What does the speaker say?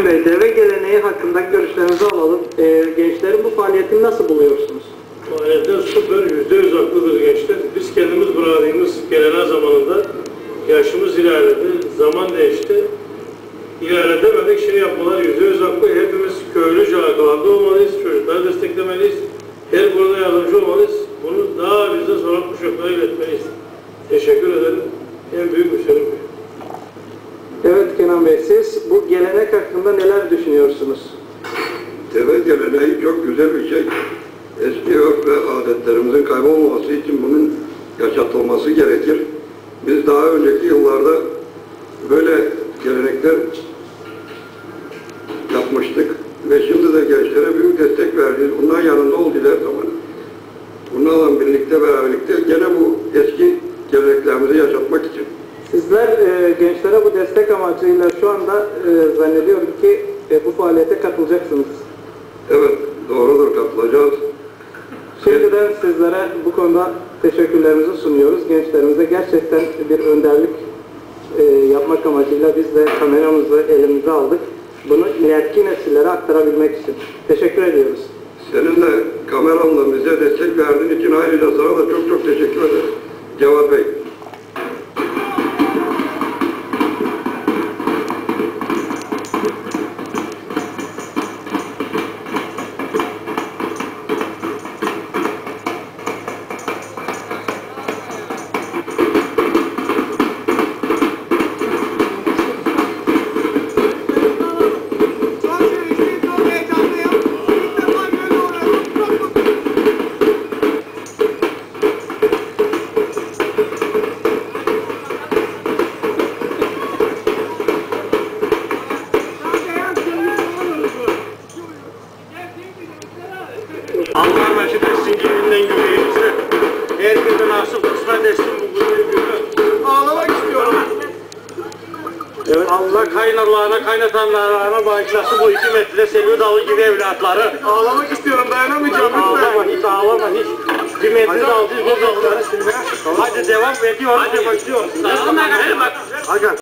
Deve geleneği hakkında görüşlerinizi alalım. Gençlerin bu faaliyetini nasıl buluyorsunuz? Faaliyetten süper, %100 haklıdır gençler. Biz kendimiz bıraktığımız geleneği zamanında yaşımız ilerledi, zaman değişti. İlerledemedik, şimdi yapmalar %100 haklı. Hepimiz köylüce arkalarda olmalıyız, çocukları desteklemeliyiz. Her konuda yardımcı olmalıyız. Bunu daha bizden sonra kuşaklara iletmeliyiz. Teşekkür ederim. En büyük müşterim. Evet Kenan Bey, siz bu gelenek hakkında neler düşünüyorsunuz? Deve geleneği çok güzel bir şey. Eski örf ve adetlerimizin kaybolmaması için bunun yaşatılması gerekir. Biz daha önceki yıllarda böyle gelenekler yapmıştık ve şimdi de gençlere büyük destek verdiğiz. Bundan yanında oldular zaman. Bunlarla birlikte, beraberlikte gene bu eski geleneklerimizi yaşatmak için. Sizler gençlere bu destek amacıyla şu anda zannediyorum ki bu faaliyete katılacaksınız. Evet, doğrudur, katılacağız. Şimdiden sizlere bu konuda teşekkürlerimizi sunuyoruz. Gençlerimize gerçekten bir önderlik yapmak amacıyla biz de kameramızı elimize aldık. Bunu ileriki nesillere aktarabilmek için. Teşekkür ediyoruz. Senin de kameranla bize destek verdiğin için ayrıca sana da çok çok teşekkür ederim. Cevat Bey. Allah nasip etsin gününden güneyimize. Herkese nasip kısmet etsin bu günü. Ağlamak istiyorum. Evet. Allah kaynarlarına, kaynatanlarına bağışlasın bu 2 metre seviyor dalı gibi evlatları. Ağlamak istiyorum, dayanamayacağım. Ağlama hiç, ağlama hiç. 1 metre dalı gibi dalıları silmeye. Hadi devam ediyoruz. Hadi başlıyoruz. Hadi.